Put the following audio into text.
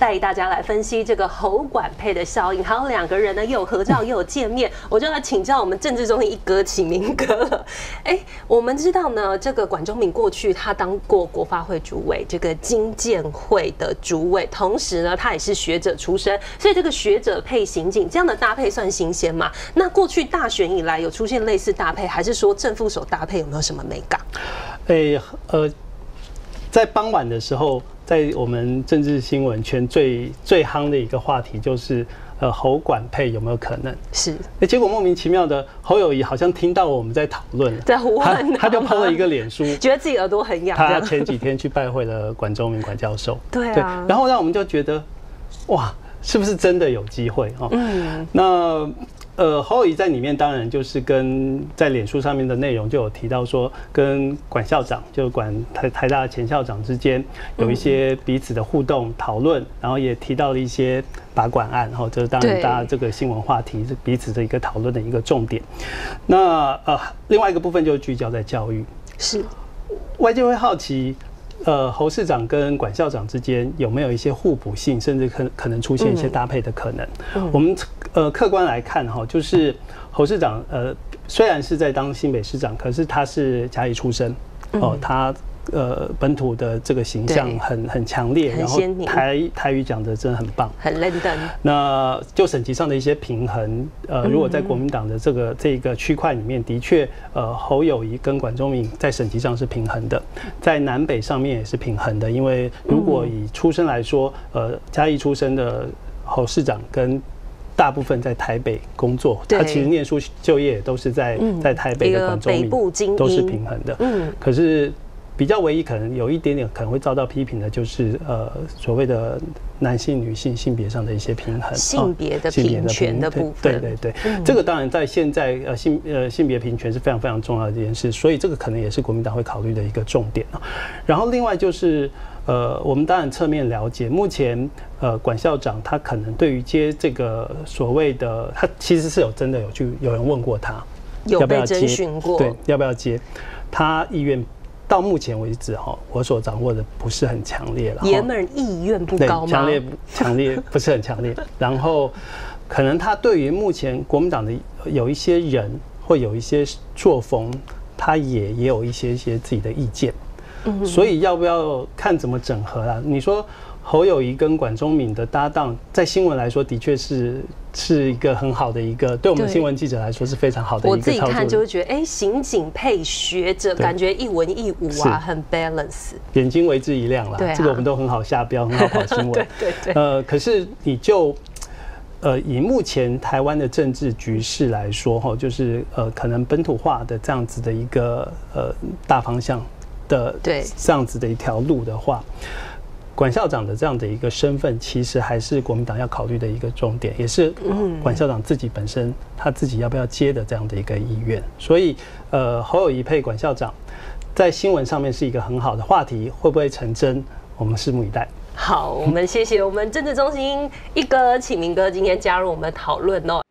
带大家来分析这个侯管配的效应，还有两个人呢又有合照又有见面，我就来请教我们政治中的一哥启明哥了。我们知道呢，这个管中闵过去他当过国发会主委，这个经建会的主委，同时呢他也是学者出身，所以这个学者配刑警这样的搭配算新鲜吗？那过去大选以来有出现类似搭配，还是说正副手搭配有没有什么美感？ 在傍晚的时候，在我们政治新闻圈最夯的一个话题就是侯管配有没有可能？ 是， 结果莫名其妙的侯友宜好像听到我们在讨论， 在呼唤他就 po 了一个脸书， 觉得自己耳朵很痒。 他前几天去拜会了管中闵管教授， 对啊， 然后让我们就觉得，哇，是不是真的有机会哦？那侯友宜在里面当然就是跟在脸书上面的内容就有提到说，跟管校长就管台大的前校长之间有一些彼此的互动讨论，然后也提到了一些把管案，然后这当然大家这个新闻话题是彼此的一个讨论的一个重点。那另外一个部分就聚焦在教育，是外界会好奇。侯市长跟管校长之间有没有一些互补性，甚至可能出现一些搭配的可能？我们客观来看哈，就是侯市长虽然是在当新北市长，可是他是嘉义出身他本土的这个形象很强烈，然后台语讲的真的很棒， 很认真。 那就省级上的一些平衡，如果在国民党的这个区块里面，的确，侯友宜跟管中闵在省级上是平衡的，在南北上面也是平衡的。因为如果以出身来说，嘉义出身的侯市长跟大部分在台北工作，他其实念书就业都是在台北的管中闵都是平衡的。可是比较唯一可能有一点点可能会遭到批评的，就是所谓的男性、女性性别上的一些平衡， 性别的平权的部分。 对，这个当然在现在性别平权是非常非常重要的一件事，所以这个可能也是国民党会考虑的一个重点。然后另外就是我们当然侧面了解，目前管校长他可能对于接这个所谓的，他其实是真的有人问过他有被征询过， 对，要不要接，他意愿。到目前为止我所掌握的不是很强烈了。爷们意愿不高吗？强烈不是很强烈。然后，可能他对于目前国民党的有一些人或有一些作风，他也有一些自己的意见。所以要不要看怎么整合啦？你说侯友宜跟管中闵的搭档，在新闻来说的确是一个很好的一个，对我们新闻记者来说是非常好的一个操作。 我自己看就会觉得，刑警配学者，感觉一文一武啊，很 balance， 眼睛为之一亮啦。这个我们都很好下标，很好跑新闻。对。可是你就以目前台湾的政治局势来说，就是可能本土化的这样子的一个大方向的这样子的一条路的话。管校长的这样的一个身份，其实还是国民党要考虑的一个重点，也是管校长自己本身他自己要不要接的这样的一个意愿。所以，侯友宜配管校长，在新闻上面是一个很好的话题，会不会成真？我们拭目以待。 好，我们谢谢我们政治中心一哥启明哥今天加入我们的讨论哦。